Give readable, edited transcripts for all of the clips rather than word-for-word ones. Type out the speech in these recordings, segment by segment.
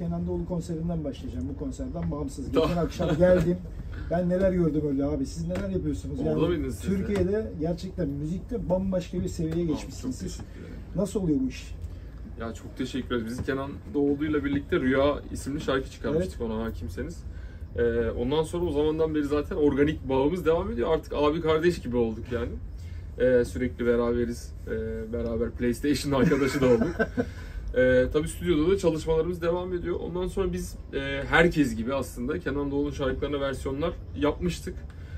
Kenan Doğulu konserinden başlayacağım, bu konserden bağımsız. Geçen akşam geldim. Ben neler gördüm öyle abi. Siz neler yapıyorsunuz? Yani Türkiye'de gerçekten müzikte bambaşka bir seviyeye geçmişsiniz siz. Nasıl oluyor bu iş? Ya çok teşekkür ederiz. Biz Kenan Doğulu'yla birlikte Rüya isimli şarkı çıkarmıştık, evet. Ona hakimseniz. Ondan sonra o zamandan beri zaten organik bağımız devam ediyor. Artık abi kardeş gibi olduk yani. Sürekli beraberiz. Beraber PlayStation arkadaşı da olduk. Tabii stüdyoda da çalışmalarımız devam ediyor. Ondan sonra biz herkes gibi aslında Kenan Doğulu şarkılarına versiyonlar yapmıştık.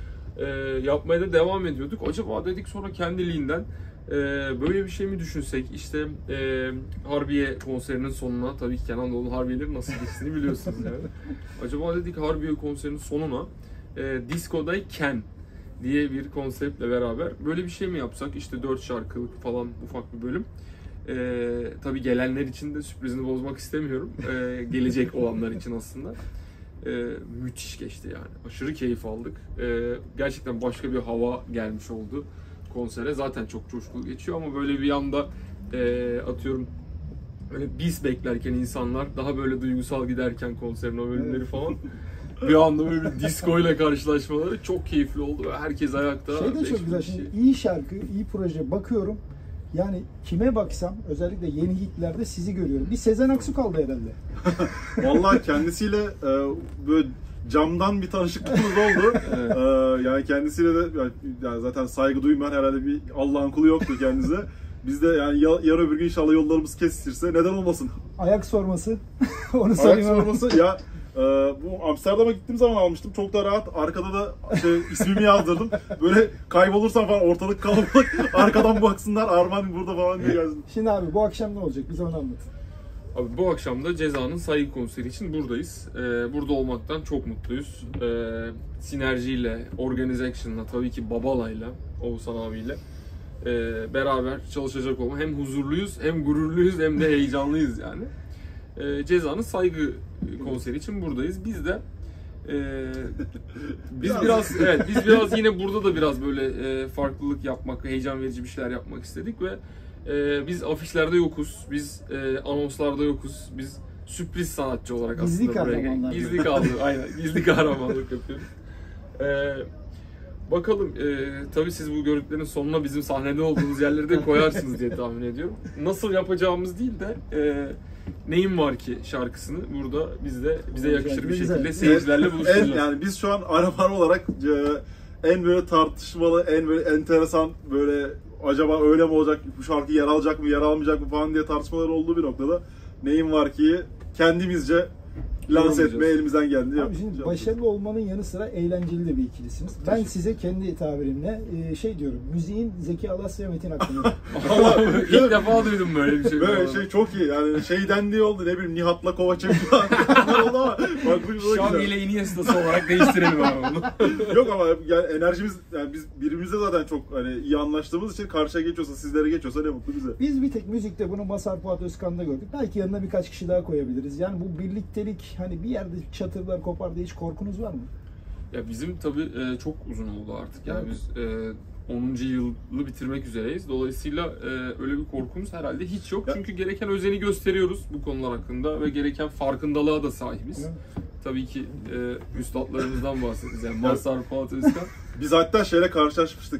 Yapmaya da devam ediyorduk. Acaba dedik sonra kendiliğinden böyle bir şey mi düşünsek? İşte Harbiye konserinin sonuna, tabii ki Kenan Doğulu Harbiye'lerin nasıl geçtiğini biliyorsunuz yani. Acaba dedik Harbiye konserinin sonuna Disco'dayken diye bir konseptle beraber böyle bir şey mi yapsak? İşte 4 şarkılık falan ufak bir bölüm. Tabii gelenler için de sürprizini bozmak istemiyorum. Gelecek olanlar için aslında. Müthiş geçti yani. Aşırı keyif aldık. Gerçekten başka bir hava gelmiş oldu konsere. Zaten çok coşkulu geçiyor ama böyle bir anda atıyorum böyle biz beklerken insanlar daha böyle duygusal giderken konserin o bölümleri falan bir anda böyle bir disco ile karşılaşmaları çok keyifli oldu ve herkes ayakta. Şey de çok güzel. Şimdi iyi şarkı, iyi proje bakıyorum. Yani kime baksam özellikle yeni hitlerde sizi görüyorum. Bir Sezen Aksu kaldı herhalde. Vallahi kendisiyle böyle camdan bir tanışıklığımız oldu. Evet. Yani kendisiyle de yani zaten saygı duymayan herhalde bir Allah'ın kulu yoktu kendisi. Biz de yani yarın öbür gün inşallah yollarımız kesişirse neden olmasın? Ayak sorması. Onu sorayım. Ayak sorması ya. Bu Amsterdam'a gittiğim zaman almıştım. Çok da rahat. Arkada da ismimi yazdırdım. Böyle kaybolursam falan ortalık kalabalık. Arkadan baksınlar Arman burada falan diye gelsin. Şimdi abi bu akşam ne olacak? Bize onu anlatın. Abi bu akşam da Ceza'nın saygı konseri için buradayız. Burada olmaktan çok mutluyuz. Sinerjiyle, organization'la, tabii ki Babala'yla, Oğuzhan abiyle beraber çalışacak olma. Hem huzurluyuz, hem gururluyuz, hem de heyecanlıyız yani. Ceza'nın saygı konseri için buradayız. Biz de biz biraz yine burada da biraz böyle farklılık yapmak, heyecan verici bir şeyler yapmak istedik ve biz afişlerde yokuz, biz anonslarda yokuz, biz sürpriz sanatçı olarak gizli aslında buraya geldik. Gizli kaldı, aynen gizli kahramanlık yapıyoruz. Bakalım, tabii siz bu görüntülerin sonuna bizim sahnede olduğumuz yerleri de koyarsınız diye tahmin ediyorum. Nasıl yapacağımız değil de Neyim Var Ki şarkısını burada bize yakışır bir şekilde seyircilerle buluşturacağız. Yani biz şu an Araman olarak en böyle tartışmalı, en böyle enteresan böyle acaba öyle mi olacak, bu şarkı yer alacak mı, yer almayacak mı falan diye tartışmalar olduğu bir noktada Neyim Var Ki'yi kendimizce lanse etmeye elimizden geldi. Abi şimdi başarılı olmanın yanı sıra eğlenceli de bir ikilisiniz. Ben size kendi tabirimle şey diyorum, müziğin Zeki Alasya Metin hakkında. İlk defa duydum böyle bir şey. Böyle şey çok iyi yani şeyden diye oldu, ne bileyim Nihat'la Kovaçev falan oldu ama bak bu Şam ile Iniesta'sı olarak değiştirelim abi bunu. Yok ama yani enerjimiz, yani biz birbirimizle zaten çok hani iyi anlaştığımız için karşıya geçiyorsa, sizlere geçiyorsa ne mutlu bize. Biz bir tek müzikte bunu Mazhar Fuat Özkan'da gördük. Belki yanına birkaç kişi daha koyabiliriz. Yani bu birliktelik, hani bir yerde çatırlar kopar diye hiç korkunuz var mı? Ya bizim tabii çok uzun oldu artık. Yani biz 10. yılı bitirmek üzereyiz. Dolayısıyla öyle bir korkumuz herhalde hiç yok. Çünkü gereken özeni gösteriyoruz bu konular hakkında ve gereken farkındalığa da sahibiz. Tabii ki üstadlarımızdan bahsediyoruz. Yani Mazhar Fuat Özkan. Biz hatta şeyle karşılaşmıştık.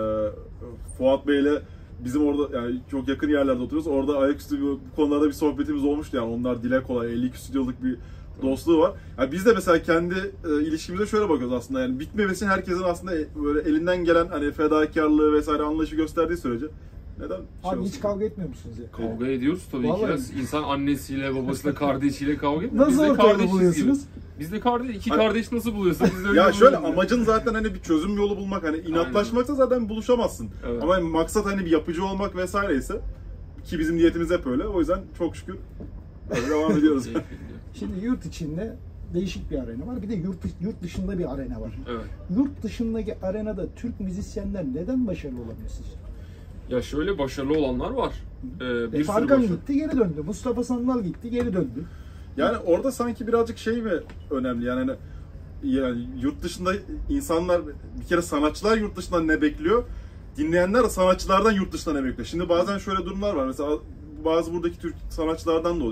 Fuat Bey'le bizim orada yani çok yakın yerlerde oturuyoruz. Orada ayaküstü bu konularda bir sohbetimiz olmuştu yani. Onlar dile kolay 52 stüdyoluk bir dostluğu var. Yani biz de mesela kendi ilişkimize şöyle bakıyoruz aslında, yani bitmemesi herkesin aslında böyle elinden gelen hani fedakarlığı vesaire anlayışı gösterdiği sürece neden abi hiç kavga etmiyor musunuz ya? Kavga ediyoruz tabii ki. İnsan annesiyle, babasıyla, kardeşiyle kavga ediyor. Nasıl ortada buluyorsunuz? Biz de iki kardeş nasıl buluyorsun? Biz de öyle ya şöyle amacın zaten hani bir çözüm yolu bulmak, hani inatlaşmaksa zaten buluşamazsın. Evet. Ama maksat hani bir yapıcı olmak vesaire ise, ki bizim niyetimiz hep öyle. O yüzden çok şükür böyle devam ediyoruz. Şimdi yurt içinde değişik bir arena var. Bir de yurt dışında bir arena var. Evet. Yurt dışındaki arenada Türk müzisyenler neden başarılı olamıyor sizce? Ya şöyle başarılı olanlar var. Farkan gitti geri döndü. Mustafa Sandal gitti geri döndü. Yani orada sanki birazcık şey mi önemli yani yurt dışında insanlar, bir kere sanatçılar yurt dışından ne bekliyor? Dinleyenler sanatçılardan yurt dışından ne bekliyor? Şimdi bazen şöyle durumlar var. Mesela bazı buradaki Türk sanatçılardan da oluyor.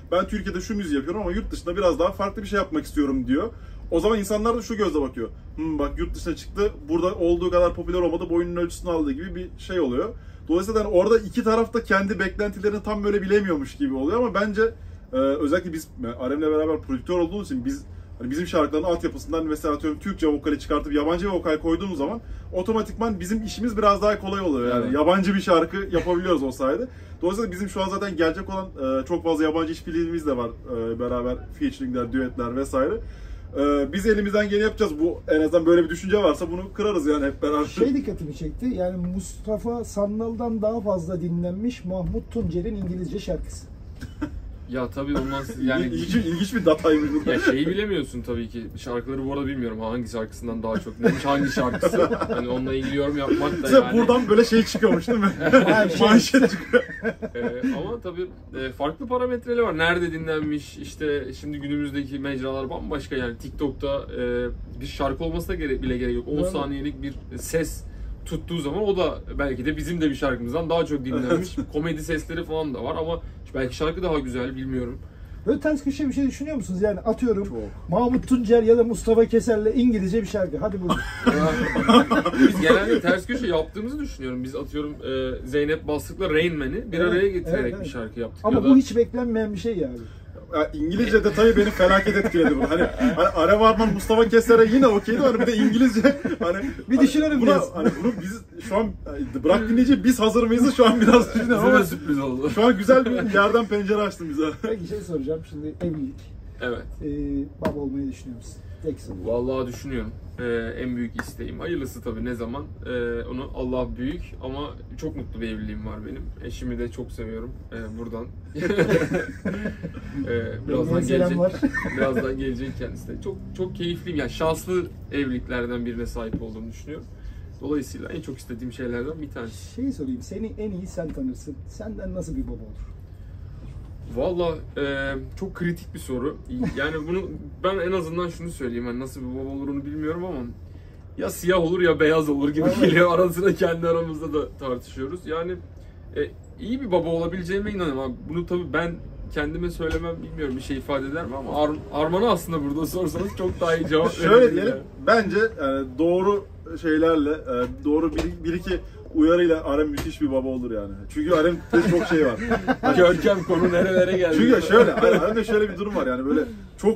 ben Türkiye'de şu müziği yapıyorum ama yurt dışında biraz daha farklı bir şey yapmak istiyorum diyor. O zaman insanlar da şu gözle bakıyor. Bak yurt dışına çıktı, burada olduğu kadar popüler olmadı, boyunun ölçüsünü aldığı gibi bir şey oluyor. Dolayısıyla yani orada iki taraf da kendi beklentilerini tam böyle bilemiyormuş gibi oluyor ama bence özellikle biz Arem'le beraber prodüktör olduğumuz için bizim şarkıların altyapısından mesela atıyorum Türkçe vokali çıkartıp yabancı bir vokal koyduğumuz zaman otomatikman bizim işimiz biraz daha kolay oluyor. Yani yabancı bir şarkı yapabiliyoruz o sayede. Dolayısıyla bizim şu an zaten gelecek olan çok fazla yabancı işbirliğimiz de var. Beraber featuringler, düetler vesaire. Biz elimizden geleni yapacağız. Bu en azından böyle bir düşünce varsa bunu kırarız yani hep beraber. Şey dikkatimi çekti. Yani Mustafa Sandal'dan daha fazla dinlenmiş Mahmut Tuncer'in İngilizce şarkısı. Ya tabii ondan yani ilginç bir dataymış. Ya şeyi bilemiyorsun tabii ki. Şarkıları bu arada bilmiyorum hangi şarkısından daha çok neymiş, hangi şarkısı. Hani onunla ilgili yorum yapmak da yani. Buradan böyle şey çıkıyormuş değil mi? Manşet çıkıyor. Ama tabii farklı parametreleri var. Nerede dinlenmiş, işte şimdi günümüzdeki mecralar bambaşka yani. TikTok'ta bir şarkı olmasına bile gerek yok. 10 saniyelik bir ses tuttuğu zaman o da belki de bizim de bir şarkımızdan daha çok dinlenmiş. Komedi sesleri falan da var ama belki şarkı daha güzel, bilmiyorum. Böyle ters köşe bir şey düşünüyor musunuz? Yani atıyorum Mahmut Tuncer ya da Mustafa Keser'le İngilizce bir şarkı. Hadi buyurun. Biz genelde ters köşe yaptığımızı düşünüyorum. Biz atıyorum Zeynep Bastık'la Rain Man'i bir araya getirerek bir şarkı yaptık. Ama bu hiç beklenmeyen bir şey yani. İngilizce detayı beni felaket etkiledi bu. Hani Are Varman, Mustafa Keser'e yine okeydi. Hani bir de İngilizce bir düşünelim biraz. Hani bunu biz şu an bırak dinleyici biz hazır mıyız şu an biraz düşünüyorum ama sürpriz oldu. Şu an güzel bir yerden pencere açtın bize. Peki şey soracağım şimdi evlilik. Evet. Baba olmayı düşünüyor musun? Tek soru. Vallahi düşünüyorum. En büyük isteğim. Hayırlısı tabii ne zaman. Onu Allah büyük ama çok mutlu bir evliliğim var benim. Eşimi de çok seviyorum. Buradan. Birazdan gelecek. Birazdan gelecek kendisi de. Çok keyifliyim. Yani şanslı evliliklerden birine sahip olduğumu düşünüyorum. Dolayısıyla en çok istediğim şeylerden bir tanesi. Şeyi sorayım. Seni en iyi sen tanırsın. Senden nasıl bir baba olur? Valla çok kritik bir soru. Yani bunu ben en azından şunu söyleyeyim. Hani nasıl bir baba olurunu bilmiyorum ama ya siyah olur ya beyaz olur gibi geliyor. Arasında kendi aramızda da tartışıyoruz. Yani iyi bir baba olabileceğime inanıyorum. Ama bunu tabii ben kendime söylemem bilmiyorum bir şey ifade eder mi ama Arman'a aslında burada sorsanız çok daha iyi cevap verir. Şöyle diyelim. Bence doğru şeylerle, doğru bir iki uyarıyla Arem müthiş bir baba olur yani. Çünkü Arem'de çok şey var. Görkem konu nerelere geldi. Çünkü şöyle, Arem'de şöyle bir durum var yani böyle çok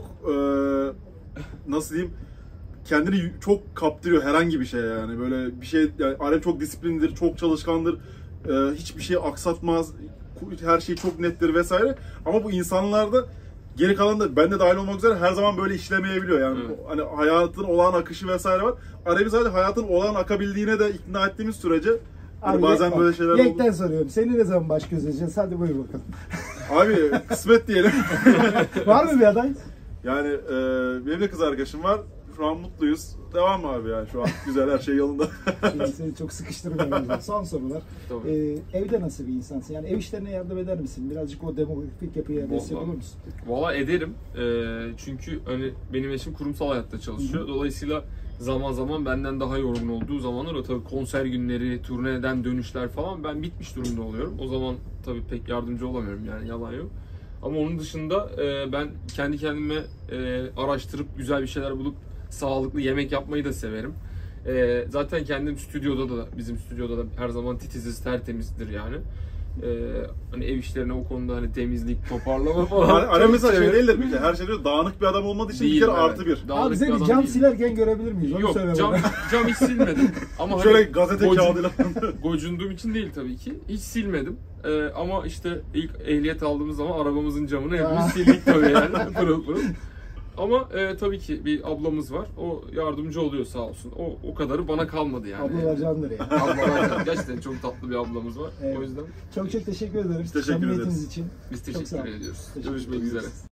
nasıl diyeyim kendini çok kaptırıyor herhangi bir şey yani böyle bir şey yani Arem çok disiplinlidir, çok çalışkandır, hiçbir şey aksatmaz, her şey çok nettir vesaire ama bu insanlarda geri kalan da ben de dahil olmak üzere her zaman böyle işlemeyebiliyor yani hani hayatın olağan akışı vesaire var. Arem'i sadece hayatın olağan akabildiğine de ikna ettiğimiz sürece hani bazen böyle şeyler oldu. Yekten soruyorum. Seni ne zaman baş göz edeceğiz? Hadi buyur bakalım. Abi kısmet diyelim. Var mı bir aday? Yani benim de kız arkadaşım var. Şu an mutluyuz. Devam abi yani şu an güzel her şey yolunda. Şimdi seni çok sıkıştırmayalım. Son sorular. Evde nasıl bir insansın? Yani ev işlerine yardım eder misin? Birazcık o demografik yapıya destek olur musun? Valla ederim. Çünkü hani benim eşim kurumsal hayatta çalışıyor. Dolayısıyla zaman zaman benden daha yorgun olduğu zamanlar o tabii konser günleri, turneden dönüşler falan ben bitmiş durumda oluyorum. O zaman tabii pek yardımcı olamıyorum yani yalan yok. Ama onun dışında ben kendi kendime araştırıp güzel bir şeyler bulup sağlıklı yemek yapmayı da severim. Zaten kendim bizim stüdyoda da her zaman titiziz, tertemizdir yani. Hani ev işlerine o konuda hani temizlik, toparlama falan. Arem mesela şey değildir bir kere. Her şey diyor dağınık bir adam olmadığı için bir kere artı bir. Abi seni cam silerken görebilir miyiz? Onu yok cam hiç silmedim. Ama şöyle hani gazete kağıdıyla. Gocunduğum için değil tabii ki. Hiç silmedim. Ama işte ilk ehliyet aldığımız zaman arabamızın camını hepimiz sildik tabii yani. Pırıl pırıl. Ama tabii ki bir ablamız var. O yardımcı oluyor sağ olsun. O kadarı bana kalmadı yani. Ablalar candır yani. Ablalar candır. Gerçekten çok tatlı bir ablamız var. Evet. O yüzden. Çok teşekkür ederim. Teşekkür ederiz. için. Biz teşekkür ediyoruz. Görüşmek üzere.